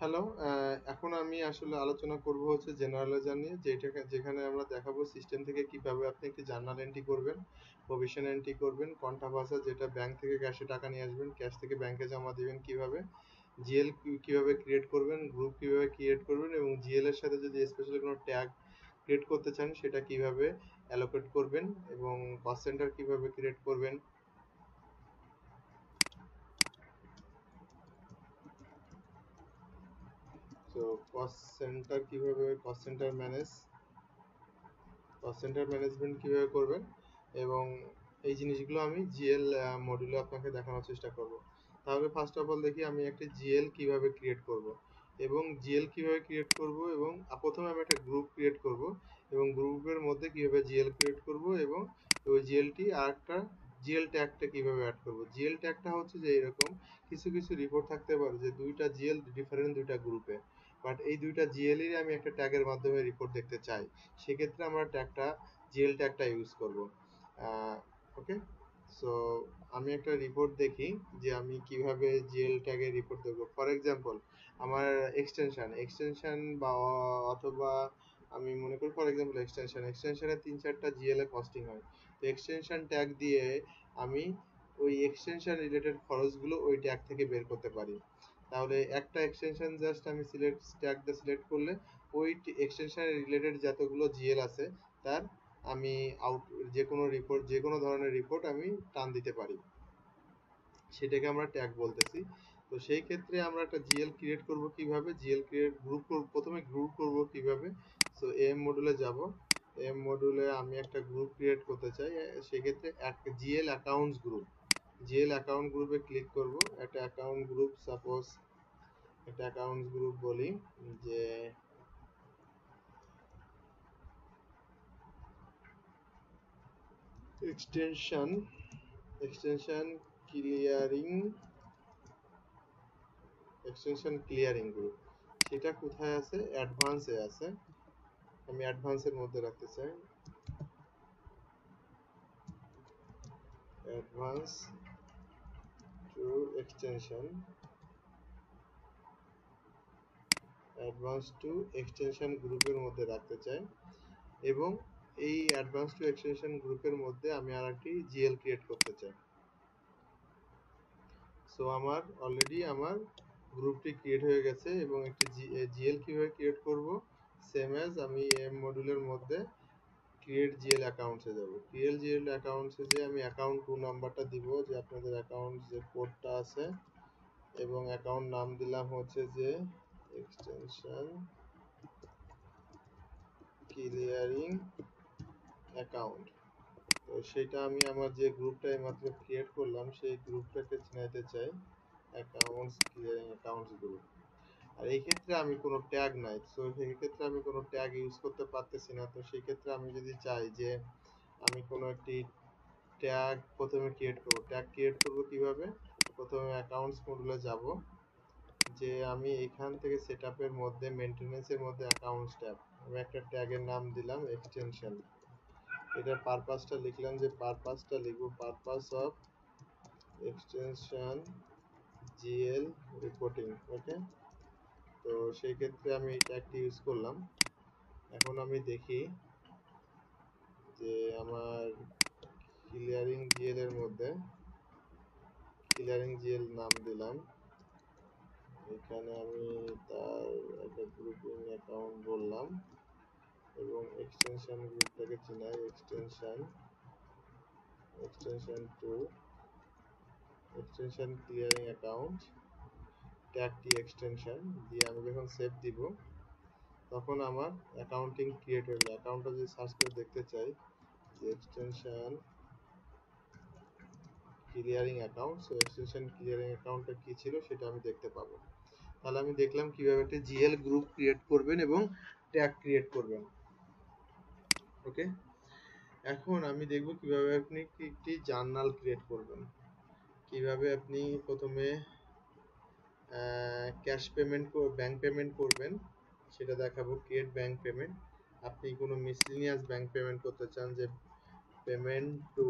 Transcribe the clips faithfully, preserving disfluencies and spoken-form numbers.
Hello, আহ, এখন আমি আসলে আলোচনা করব হচ্ছে জেনারেলাইজার নিয়ে, যেটাকে যেখানে আমরা দেখাবো সিস্টেম থেকে কিভাবে আপনি একটি জার্নাল এন্ট্রি করবেন, প্রভিশন এন্ট্রি করবেন, কন্টা ভাষা যেটা ব্যাংক থেকে ক্যাশে টাকা নিয়ে আসবেন, ক্যাশ থেকে ব্যাংকে জমা দিবেন কিভাবে, জিএল কিভাবে ক্রিয়েট করবেন, গ্রুপ কিভাবে ক্রিয়েট করবেন, এবং জিএল এর সাথে যদি স্পেশালি কোনো ট্যাগ ক্রিয়েট করতে চান সেটা কিভাবে অ্যালোকেট করবেন, এবং কস্ট সেন্টার কিভাবে ক্রিয়েট করবেন। তো কস্ট সেন্টার কিভাবে cost centre manage cost centre management কিভাবে করবেন, এবং এই জিনিসগুলো আমি জিএল মডিউলে আপনাকে দেখানোর চেষ্টা করব। তাহলে ফার্স্ট অফ অল দেখি আমি একটা জিএল কিভাবে ক্রিয়েট করব, এবং জিএল কিভাবে ক্রিয়েট করব, এবং প্রথমে আমি একটা গ্রুপ ক্রিয়েট করব, এবং গ্রুপের মধ্যে কিভাবে জিএল ক্রিয়েট করব, এবং ওই জিএলটি আর একটা জিএল ট্যাগটা কিভাবে অ্যাড করব। জিএল ট্যাগটা হচ্ছে যে এরকম কিছু কিছু রিপোর্ট থাকতে পারে যে দুইটা জিএল ডিফারেন্ট দুইটা গ্রুপে, বাট এই দুইটা জিএলই আমি একটা ট্যাগের মাধ্যমে রিপোর্ট দেখতে চাই। সেক্ষেত্রে আমরা ট্যাগটা জিএল ট্যাগটা ইউজ করব। ওকে, সো আমি একটা রিপোর্ট দেখি যে আমি কিভাবে জিএল ট্যাগে রিপোর্ট দেবো। ফর এক্সাম্পল, আমার এক্সটেনশন এক্সটেনশন বা অথবা আমি মনে করি ফর এক্সাম্পল এক্সটেনশন এক্সটেনশনে তিন চারটা জিএল এ কস্টিং হয়। তো এক্সটেনশন ট্যাগ দিয়ে আমি ওই এক্সটেনশন রিলেটেড খরচগুলো ওই ট্যাগ থেকে বের করতে পারি। তাহলে একটা এক্সটেনশন জাস্ট আমি সিলেক্ট ট্যাগটা সিলেক্ট করলে ওই এক্সটেনশন রিলেটেড যতগুলো জিএল আছে তার আমি আউট যে কোনো রিপোর্ট যে কোনো ধরনের রিপোর্ট আমি টান দিতে পারি, সেটাকে আমরা ট্যাগ বলতেছি। তো সেই ক্ষেত্রে আমরা একটা জিএল ক্রিয়েট করব কিভাবে, জিএল ক্রিয়েট গ্রুপ করব, প্রথমে গ্রুপ করব কিভাবে। সো এম মডিউলে যাব, এম মডিউলে আমি একটা গ্রুপ ক্রিয়েট করতে চাই, সেক্ষেত্রে এক GL accounts group, GL account গ্রুপে ক্লিক করব। একটা অ্যাকাউন্ট গ্রুপ, সাপোজ একটা অ্যাকাউন্টস গ্রুপ বলি যে extension extension clearing extension clearing group. সেটা কোথায় আছে? অ্যাডভান্সে আছে। আমি অ্যাডভান্সের মধ্যে রাখতে চাই, advance to extension advance to extension গ্রুপের মধ্যে রাখতে চাই, এবং এই অ্যাডভান্স টু এক্সটেনশন গ্রুপের মধ্যে আমি আর একটি জিএল ক্রিয়েট করতে চাই। সো আমার অলরেডি আমার গ্রুপটি ক্রিয়েট হয়ে গেছে, এবং একটি জিএল কিভাবে ক্রিয়েট করব, সেম অ্যাজ আমি এম মডিউলের মধ্যে ক্রিয়েট জিএল অ্যাকাউন্টসে যাব। ক্রিয়েট জিএল অ্যাকাউন্টসে যে আমি অ্যাকাউন্ট টু নাম্বারটা দিব, যে আপনাদের অ্যাকাউন্ট যে কোডটা আছে, এবং অ্যাকাউন্ট নাম দিলাম হচ্ছে যে এক্সটেনশন ক্লিয়ারিং অ্যাকাউন্ট। তো সেটা আমি আমার যে গ্রুপটা এইমাত্র ক্রিয়েট করলাম সেই গ্রুপটাকে চিনাইতে চাই অ্যাকাউন্টস ক্লিয়ারিং অ্যাকাউন্টস গ্রুপ। আর এই ক্ষেত্রে আমি কোনো ট্যাগ নাই, সো সেই ক্ষেত্রে আমি কোনো ট্যাগ ইউজ করতে পারতেছি না। তো সেই ক্ষেত্রে আমি যদি চাই যে আমি কোনো একটি ট্যাগ প্রথমে ক্রিয়েট করব, ট্যাগ ক্রিয়েট করব কিভাবে, প্রথমে অ্যাকাউন্টস মডিউলে যাব, যে আমি এখান থেকে সেটআপের মধ্যে মেইনটেনেন্সের মধ্যে অ্যাকাউন্টস ট্যাব, আমি একটা ট্যাগের নাম দিলাম এক্সটেনশন। এটার পারপাসটা লিখলাম, যে পারপাসটা লিখব purpose of extension GL reporting. Okay, তো সেই ক্ষেত্রে আমি এই ট্যাগটি ইউজ করলাম। এখন আমি দেখি যে আমার ক্লিয়ারিং জিএল এর মধ্যে ক্লিয়ারিং জিএল নাম দিলাম, এখানে আমি তার একটা গ্রুপিং অ্যাকাউন্ট বললাম, এবং এক্সটেনশন গ্রুপটাকে চিনাই extension extension to extension clearing account ট্যাগটি এক্সটেনশন দিয়ে আমি যখন সেভ দিব তখন আমার অ্যাকাউন্টিং ক্রিয়েট হয়ে গেল। অ্যাকাউন্টটা যদি সার্চ করে দেখতে চাই যে extension clearing account, so extension clearing অ্যাকাউন্টটা কি ছিল সেটা আমি দেখতে পাবো। তাহলে আমি দেখলাম কিভাবে একটা জিএল গ্রুপ ক্রিয়েট করবেন এবং ট্যাগ ক্রিয়েট করবেন। ওকে, এখন আমি দেখব কিভাবে আপনি একটি জার্নাল ক্রিয়েট করবেন, কিভাবে আপনি প্রথমে ক্যাশ পেমেন্ট ব্যাংক পেমেন্ট করবেন সেটা দেখাবো। ক্রিয়েট ব্যাংক পেমেন্ট, আপনি কোনো মিসলিনিয়াস ব্যাংক পেমেন্ট করতে চান, যে payment to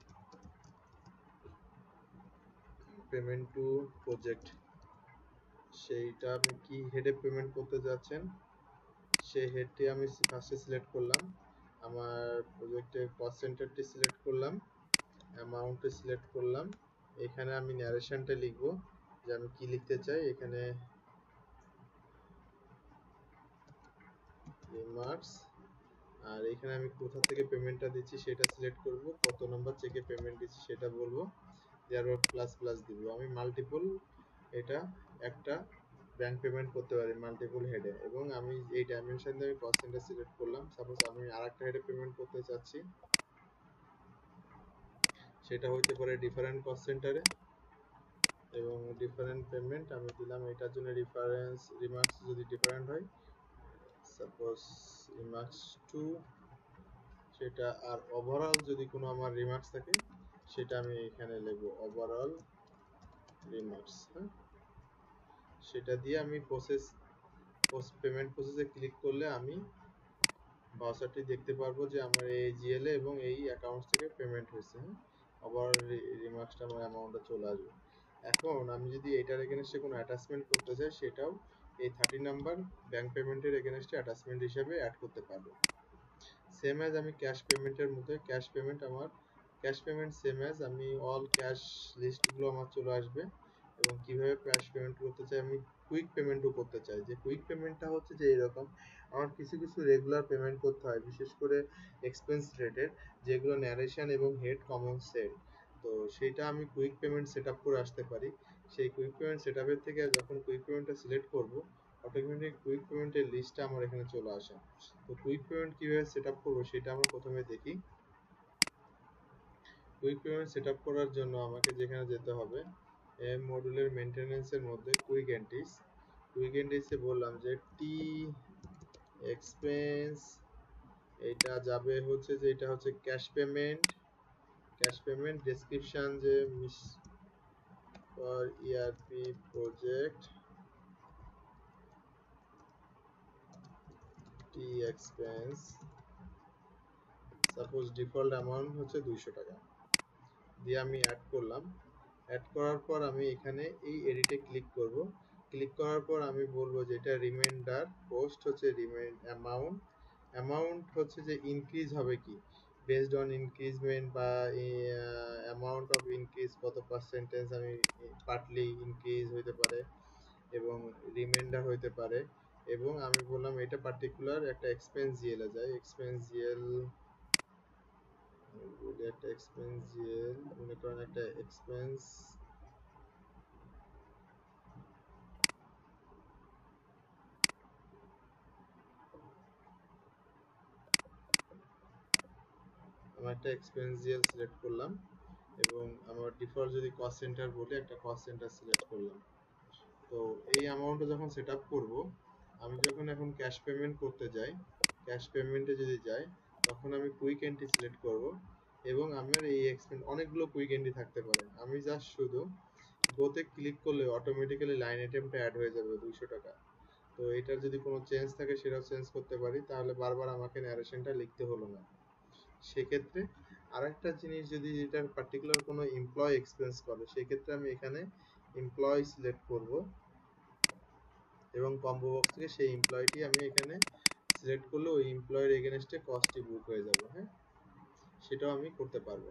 payment to project সেইটা আপনি কি হেডে পেমেন্ট করতে যাচ্ছেন সেই হেডটি আমি ফার্স্টে সিলেক্ট করলাম, আমার প্রজেক্টের কস্ট সেন্টারটি সিলেক্ট করলাম, অ্যামাউন্টে সিলেক্ট করলাম। এখানে আমি ন্যারেশনটা লিখব যে আমি কি লিখতে চাই। এখানে রিমার্কস, আর এখানে আমি কোথা থেকে পেমেন্টটা দিচ্ছি সেটা সিলেক্ট করব, কত নম্বর চেকে পেমেন্ট দিচ্ছি সেটা বলবো, দেওয়ার প্লাস প্লাস দিব। আমি মাল্টিপল এটা একটা ব্যাংক পেমেন্ট করতে পারি মাল্টিপল হেডে, এবং আমি এই ডাইমেনশন দিয়ে আমি কস্ট সেন্টার সিলেক্ট করলাম। সাপোজ আমি আরেকটা হেডে পেমেন্ট করতে চাচ্ছি, সেটা হইতে পারে ডিফারেন্ট কস্ট সেন্টারে, এবং ডিফারেন্ট পেমেন্ট আমি দিলাম। এটার জন্য রেফারেন্স রিমার্কস যদি ডিফারেন্ট হয়, সাপোজ রিমার্কস টু, সেটা আর ওভারঅল যদি কোনো আমার রিমার্কস থাকে সেটা আমি এখানে লিখব ওভারঅল রিমার্কস। হ্যাঁ, সেটা দিয়ে আমি প্রসেস পেমেন্ট প্রসেসে ক্লিক করলে আমি ভাউচারটি দেখতে পারবো যে আমার এই জিএল এবং এই অ্যাকাউন্টস থেকে পেমেন্ট হয়েছে। হ্যাঁ, আবার রিমার্কসটা আমার অ্যামাউন্টটা চলে আসবে। এখন আমি যদি এটার এগেনস্টে কোনো অ্যাটাচমেন্ট করতে চাই, সেটাও এই থার্টি নাম্বার ব্যাংক পেমেন্টের এগেনস্টে অ্যাটাচমেন্ট হিসেবে অ্যাড করতে পারবো। সেম অ্যাজ আমি ক্যাশ পেমেন্টের মধ্যে ক্যাশ পেমেন্ট আমার ক্যাশ পেমেন্ট সেম অ্যাজ আমি অল ক্যাশ লিস্টগুলো আমার চলে আসবে। এবং কিভাবে ক্যাশ পেমেন্ট করতে চাই, আমি কুইক পেমেন্টও করতে চাই। যে কুইক পেমেন্টটা হচ্ছে যে এরকম, আমার কিছু কিছু রেগুলার পেমেন্ট করতে হয়, বিশেষ করে এক্সপেন্স রেটের, যেগুলো ন্যারেশন এবং হেড কমন সেট। তো সেটা আমি কুইক পেমেন্ট সেট আপ করে আসতে পারি। সেই কুইক পেমেন্ট সেট আপের থেকে যখন কুইক পেমেন্টটা সিলেক্ট করব, অটোমেটিক কুইক পেমেন্টের লিস্টটা আমার এখানে চলে আসে। তো কুইক পেমেন্ট কিভাবে সেট আপ করবো সেটা আমরা প্রথমে দেখি। কুইক পেমেন্ট সেট আপ করার জন্য আমাকে যেখানে যেতে হবে, এম মডিউলের মেইনটেনেন্সের মধ্যে কুইক এন্ট্রিজ, কুইক এন্ট্রিজে বললাম যে টি এক্সপেন্স, এটা যাবে হচ্ছে যে এটা হচ্ছে cash payment, cash payment description যে মিস ফর ইআরপি প্রজেক্ট টি এক্সপেন্স, সাপোজ ডিফল্ট অ্যামাউন্ট হচ্ছে দুইশো টাকা দিয়ে আমি অ্যাড করলাম। অ্যাড করার পর আমি এখানে এই এডিটে ক্লিক করব। ক্লিক করার পর আমি বলবো যে এটা রিমাইন্ডার পোস্ট হচ্ছে রিমাইন্ড অ্যামাউন্ট, অ্যামাউন্ট হচ্ছে যে ইনক্রিজ হবে কি বেসড অন ইনক্রিজমেন্ট বা অ্যামাউন্ট অফ ইনক্রিজ কত পার্সেন্টেজ, আমি পার্টলি ইনক্রিজ হইতে পারে এবং রিমাইন্ডার হইতে পারে। এবং আমি বললাম এটা পার্টিকুলার একটা এক্সপেন্স জিএল এ যায়, এক্সপেন্স জিএল একটা এক্সপেন্স জিএল মনে করেন একটা এক্সপেন্স আমি একটা এক্সপেন্স জিএল সিলেক্ট করলাম এবং আমার ডিফল্ট যদি কস্ট সেন্টার বলি একটা কস্ট সেন্টার সিলেক্ট করলাম। তো এই অ্যামাউন্টটা যখন সেট আপ করবো, আমি যখন এখন ক্যাশ পেমেন্ট করতে যাই, ক্যাশ পেমেন্টে যদি যাই তখন আমি কুইক এন্ট্রি সিলেক্ট করব এবং আমার এই এক্সপেন্স অনেকগুলো কুইক এন্ট্রি থাকতে পারে। আমি জাস্ট শুধু গোতে ক্লিক করলে অটোমেটিক্যালি লাইন আইটেমটা অ্যাড হয়ে যাবে দুইশো টাকা। তো এটার যদি কোনো চেঞ্জ থাকে সেটাও চেঞ্জ করতে পারি, তাহলে বারবার আমাকে ন্যারেশনটা লিখতে হলো না। সেক্ষেত্রে আরেকটা জিনিস, যদি এটার পার্টিকুলার কোনো এমপ্লয় এক্সপেন্স করে সেক্ষেত্রে আমি এখানে এমপ্লয় সিলেক্ট করব এবং কম্বো বক্স থেকে সেই এমপ্লয়টি আমি এখানে সিলেক্ট করলে ওই এমপ্লয়ের এগেনস্টে কস্টটি বুক হয়ে যাবে। হ্যাঁ, সেটাও আমি করতে পারবো।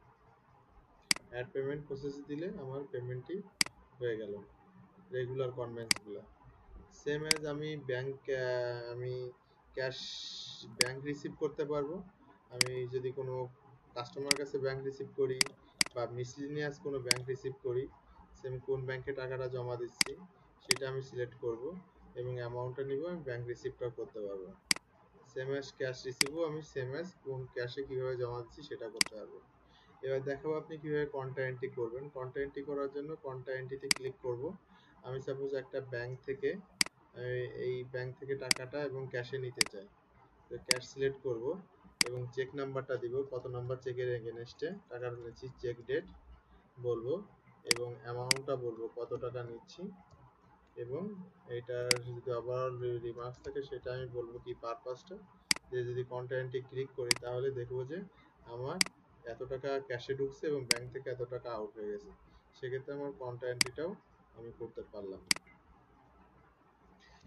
অ্যাড পেমেন্ট প্রসেস দিলে আমার পেমেন্টটি হয়ে গেল রেগুলার কনভেন্সগুলো। সেম অ্যাজ আমি ব্যাংক আমি ক্যাশ ব্যাংক রিসিভ করতে পারবো। আমি যদি কোনো কাস্টমার কাছে ব্যাংক রিসিভ করি বা মিসলিনিয়াস কোনো ব্যাংক রিসিভ করি, সেম কোন ব্যাংকে টাকাটা জমা দিচ্ছি সেটা আমি সিলেক্ট করব এবং অ্যামাউন্টটা নিব, আমি ব্যাংক রিসিভটাও করতে পারবো। সেম অ্যাজ ক্যাশ রিসিভও আমি সেম অ্যাজ কোন ক্যাশে কীভাবে জমা দিচ্ছি সেটা করতে পারবো। এবার দেখাবো আপনি কিভাবে কন্টা এন্ট্রি করবেন। কন্টা এন্ট্রি করার জন্য কন্টা এন্ট্রিতে ক্লিক করব। আমি সাপোজ একটা ব্যাংক থেকে এই ব্যাংক থেকে টাকাটা এবং ক্যাশে নিতে চাই, তো ক্যাশ সিলেক্ট করব এবং চেক নাম্বারটা দিব, কত নাম্বার চেকের এগেনস্টে টাকাটা নিচ্ছি, চেক ডেট বলবো এবং অ্যামাউন্টটা বলবো কত টাকা নিচ্ছি, এবং এটার যদি ওভারঅল রিমার্কস থাকে সেটা আমি বলবো কি পারপাসটা। যে যদি কন্টা এন্ট্রি ক্লিক করি তাহলে দেখবো যে আমার এত টাকা ক্যাশে ঢুকছে এবং ব্যাংক থেকে এত টাকা আউট হয়ে গেছে। সেক্ষেত্রে আমার কন্টা এন্ট্রিটাও আমি করতে পারলাম।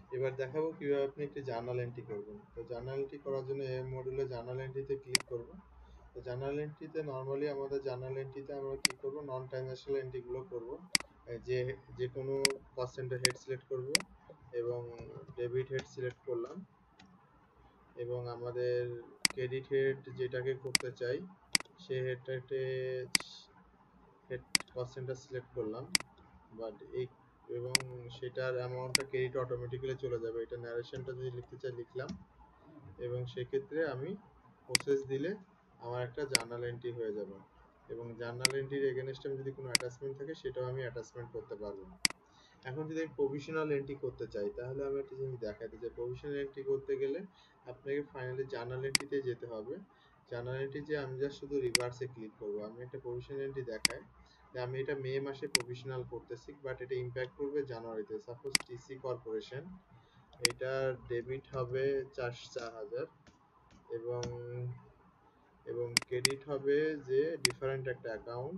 এবার দেখাবো কিভাবে আপনি একটি জার্নাল এন্ট্রি করবেন। তো জার্নাল এন্ট্রি করার জন্য এই মডিউলে জার্নাল এন্ট্রিতে ক্লিক করব। তো জার্নাল এন্ট্রিতে নর্মালি আমাদের জার্নাল এন্ট্রিতে আমরা কি করব, নন ট্রানজাকশনাল এন্ট্রিগুলো করব। যে যে কোনো কস্ট সেন্টার হেড সিলেক্ট করব এবং ডেবিট হেড সিলেক্ট করলাম এবং আমাদের ক্রেডিট হেড যেটাকে করতে চাই সেই হেডটাকে হেড কস্ট সেন্টার সিলেক্ট করলাম, বাট এই এবং সেটার অ্যামাউন্টটা ক্রেডিট অটোমেটিক্যালি চলে যাবে। এটা ন্যারেশনটা যদি লিখতে চাই লিখলাম এবং সেক্ষেত্রে আমি প্রসেস দিলে আমার একটা জার্নাল এন্ট্রি হয়ে যাবে এবং জার্নাল এন্ট্রির এগেনস্টে যদি কোনো অ্যাটাচমেন্ট থাকে সেটাও আমি অ্যাটাচমেন্ট করতে পারবো। এখন যদি আমি প্রভিশনাল এন্ট্রি করতে চাই তাহলে আমি একটা জিনিস দেখাতে চাই। প্রভিশনাল এন্ট্রি করতে গেলে আপনাকে ফাইনালি জার্নাল এন্ট্রিতে যেতে হবে। জার্নাল এন্ট্রি যে আমি জাস্ট শুধু রিভার্সে ক্লিক করব। আমি একটা প্রভিশনাল এন্ট্রি দেখাই যে আমি এটা মে মাসে প্রভিশনাল করতেছি, বাট এটা ইম্প্যাক্ট করবে জানুয়ারিতে। সাপোজ টিসি কর্পোরেশন, এটা ডেবিট হবে চার চার হাজার এবং এবং ক্রেডিট হবে যে ডিফারেন্ট একটা অ্যাকাউন্ট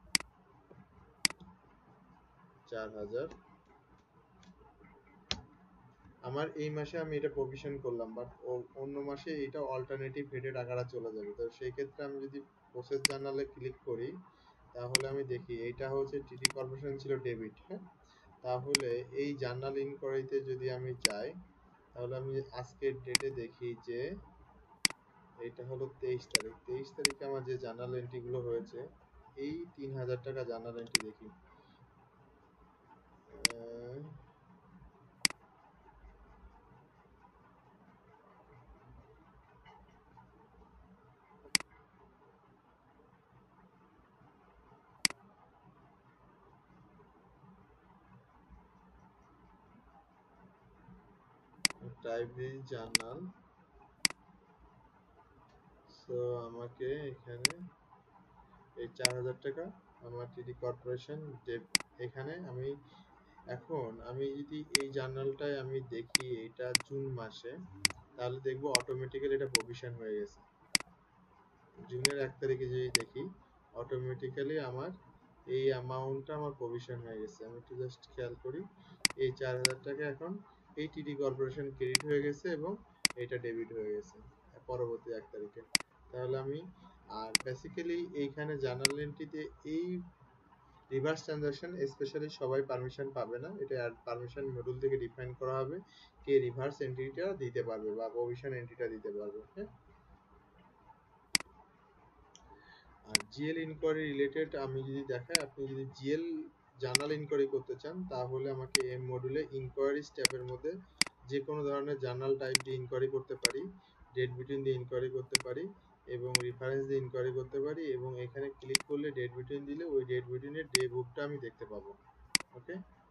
চার হাজার। আমার এই মাসে আমি এটা প্রভিশন করলাম, বাট অন্য মাসে এটা অল্টারনেটিভ হেডের আকারে চলে যাবে। তো সেই ক্ষেত্রে আমি যদি প্রসেস জার্নালে ক্লিক করি তাহলে আমি দেখি এইটা হচ্ছে টিটি কর্পোরেশন ছিল ডেবিট। হ্যাঁ, তাহলে এই জার্নাল ইনকোয়ারিতে যদি আমি যাই তাহলে আমি আজকের ডেটে দেখি যে এটা হলো তেইশ তারিখ। তেইশ তারিখে আমার যে জার্নাল এন্ট্রিগুলো হয়েছে এই তিন হাজার টাকা জার্নাল এন্ট্রি দেখি। টাইপ দিই জার্নাল। সো আমাকে এখানে এই চার হাজার টাকা আমার টিডি কর্পোরেশন যে এখানে আমি এখন আমি যদি এই জার্নালটায় আমি দেখি এটা জুন মাসে, তাহলে দেখবো অটোমেটিক্যালি এটা প্রভিশন হয়ে গেছে। জুনের এক তারিখে যদি দেখি অটোমেটিক্যালি আমার এই অ্যামাউন্টটা আমার প্রভিশন হয়ে গেছে। আমি একটু জাস্ট খেয়াল করি, এই চার হাজার টাকা এখন এই টিডি কর্পোরেশন ক্রেডিট হয়ে গেছে এবং এটা ডেবিট হয়ে গেছে পরবর্তী এক তারিখে। তাহলে আমি আর বেসিক্যালি এইখানে জার্নাল এন্ট্রিতে এই রিভার্স ট্রানজাকশন স্পেশালি সবাই পারমিশন পাবে না, এটা পারমিশন মডিউল থেকে ডিফাইন করা হবে কে রিভার্স এন্ট্রিটা দিতে পারবে বা প্রভিশন এন্ট্রিটা দিতে পারবে। হ্যাঁ, আর জিএল ইনকোয়ারি রিলেটেড আমি যদি দেখাই, আপনি যদি জিএল জার্নাল ইনকোয়ারি করতে চান তাহলে আমাকে এম মডিউলে ইনকোয়ারিজ ট্যাবের মধ্যে যে কোনো ধরনের জার্নাল টাইপ দিয়ে ইনকোয়ারি করতে পারি, ডেট বিটুইন দিয়ে ইনকোয়ারি করতে পারি এবং রেফারেন্স দিয়ে ইনকোয়ারি করতে পারি এবং এখানে ক্লিক করলে ডেট বিটুইন দিলে ওই ডেট বিটুইনের ডে বুকটা আমি দেখতে পাবো। ওকে,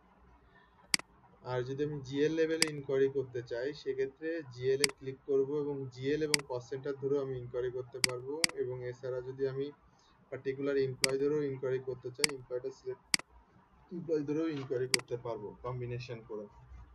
আর যদি আমি জিএল লেভেলে ইনকোয়ারি করতে চাই সেক্ষেত্রে জিএল এ ক্লিক করব এবং জিএল এবং কস্ট সেন্টার ধরেও আমি ইনকোয়ারি করতে পারবো এবং এছাড়া যদি আমি পার্টিকুলার এমপ্লয় ধরেও ইনকোয়ারি করতে চাই এমপ্লয়টা সিলেক্ট এমপ্লয় ধরেও ইনকোয়ারি করতে পারবো কম্বিনেশন করে।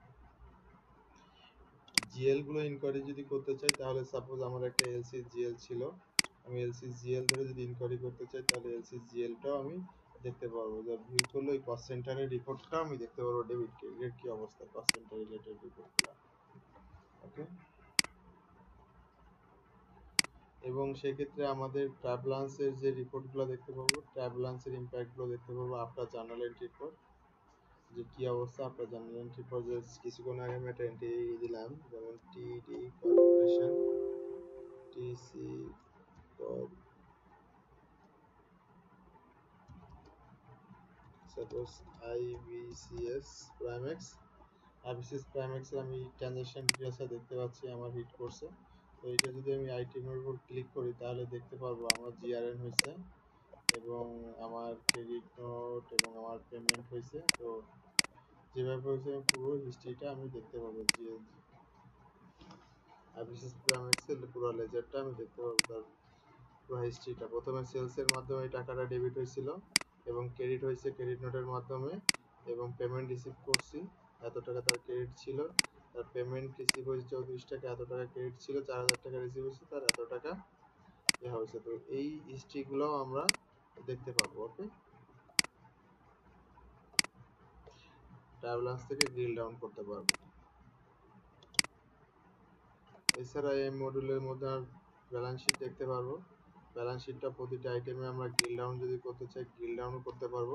জিএল গুলো ইনকোয়ারি যদি করতে চাই তাহলে সাপোজ আমার একটা এলসি জিএল ছিল, আমি এলসি জিএল ধরে যদি ইনকোয়ারি করতে চাই তাহলে এলসি জিএলটাও আমি দেখতে পারবো। যা ভিউ করলে ওই কস্ট সেন্টারের রিপোর্টটাও আমি দেখতে পারবো, ডেবিট ক্রেডিট কি অবস্থা কস্ট সেন্টার রিলেটেড রিপোর্টগুলো। ওকে, এবং সেক্ষেত্রে আমাদের ট্রাভেলান্সের যে রিপোর্টগুলো দেখতে পাবো, ট্রাভেলান্সের ইম্প্যাক্টগুলো দেখতে পাবো আফটার জার্নাল এন্ট্রির পর যে কি অবস্থা। আপনার জার্নাল এন্ট্রি পর যে কিছুক্ষণ আগে আমি একটা এন্ট্রি দিলাম যেমন TD corporation TC suppose IBCS Primex, IBCS প্রাইমেক্সের আমি ট্রানজাকশন ডিটেলসটা দেখতে পাচ্ছি আমার হিট করছে। তো এটা যদি আমি আইটেমের উপর ক্লিক করি তাহলে দেখতে পারবো আমার জিআরএন হয়েছে এবং আমার ক্রেডিট নোট এবং আমার পেমেন্ট হয়েছে। তো যেভাবে হয়েছে পুরো হিস্ট্রিটা আমি দেখতে পাবো, যে আইবিসিএস প্রাইমেক্সের পুরো লেজারটা আমি দেখতে পাবো, তার পুরো হিস্ট্রিটা। প্রথমে সেলসের মাধ্যমে এই টাকাটা ডেবিট হয়েছিল এবং ক্রেডিট হয়েছে ক্রেডিট নোটের মাধ্যমে এবং পেমেন্ট রিসিভ করছি এত টাকা তার ক্রেডিট ছিল, তার পেমেন্ট রিসিভ হয়েছে চৌত্রিশ টাকা, এত টাকা ক্রেডিট ছিল, চার হাজার টাকা রিসিভ হয়েছে, তার এত টাকা ইয়ে হয়েছে। তো এই হিস্ট্রিগুলো আমরা দেখতে পাবো। ওকে, ট্রাভেলান্স থেকে ড্রিল ডাউন করতে পারবো। এছাড়া এই মডিউলের মধ্যে আর ব্যালেন্স শিট দেখতে পারবো। ব্যালেন্স শিটটা প্রতিটা আইটেমে আমরা ড্রিল ডাউন যদি করতে চাই ড্রিল ডাউন করতে পারবো।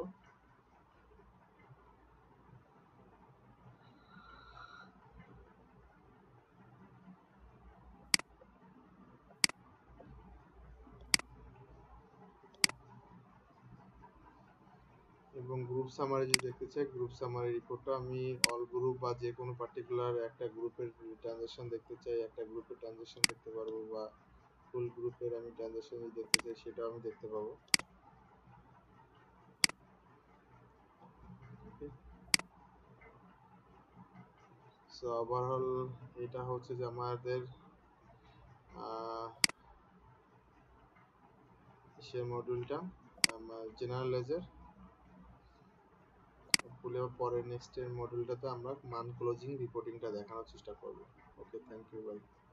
এবং গ্রুপ সামারি যদি দেখতে চাই গ্রুপ সামারি রিপোর্টটা আমি অল গ্রুপ বা যে কোনো পার্টিকুলার একটা গ্রুপের ট্রানজাকশন দেখতে চাই একটা গ্রুপের ট্রানজাকশন দেখতে পারবো, বা ফুল গ্রুপের আমি ট্রানজাকশন যদি দেখতে চাই সেটাও আমি দেখতে পাবো। সো ওভারঅল এটা হচ্ছে যে আমাদের সে মডিউলটা জেনারেল লেজার খুলে পরে নেক্সট এর মডিউলটাতে আমরা মান ক্লোজিং রিপোর্টিংটা দেখানোর চেষ্টা করব। Okay, thank you, by.